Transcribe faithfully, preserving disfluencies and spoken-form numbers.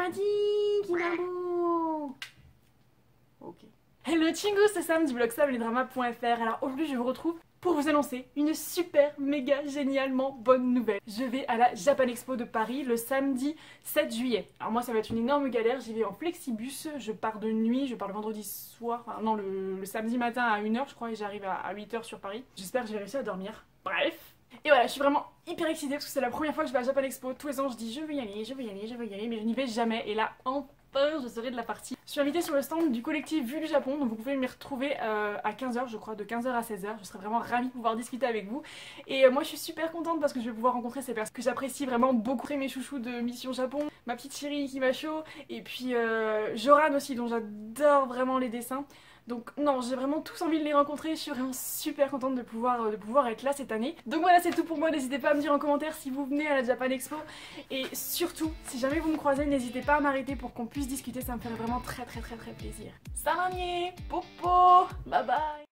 sympathique, Kinabo. Ok. Hello Chingo, c'est Sam du blog sam les dramas point f r. Alors aujourd'hui je vous retrouve pour vous annoncer une super méga génialement bonne nouvelle. Je vais à la Japan Expo de Paris le samedi sept juillet. Alors moi ça va être une énorme galère, j'y vais en flexibus, je pars de nuit, je pars le vendredi soir, enfin non le, le samedi matin à une heure je crois et j'arrive à, à huit heures sur Paris. J'espère que je vais réussir à dormir. Bref. Et voilà, je suis vraiment hyper excitée parce que c'est la première fois que je vais à Japan Expo. Tous les ans je dis je veux y aller, je veux y aller, je veux y aller, mais je n'y vais jamais. Et là, enfin, je serai de la partie. Je suis invitée sur le stand du collectif Vue du Japon, donc vous pouvez m'y retrouver euh, à quinze heures je crois, de quinze heures à seize heures. Je serai vraiment ravie de pouvoir discuter avec vous. Et euh, moi je suis super contente parce que je vais pouvoir rencontrer ces personnes que j'apprécie vraiment beaucoup. Mes chouchous de Mission Japon, ma petite chérie Kimacho, et puis euh, Joran aussi dont j'adore vraiment les dessins. Donc non, j'ai vraiment tous envie de les rencontrer, je suis vraiment super contente de pouvoir, de pouvoir être là cette année. Donc voilà, c'est tout pour moi, n'hésitez pas à me dire en commentaire si vous venez à la Japan Expo. Et surtout, si jamais vous me croisez, n'hésitez pas à m'arrêter pour qu'on puisse discuter, ça me ferait vraiment très très très très plaisir. Salam, popo, bye bye.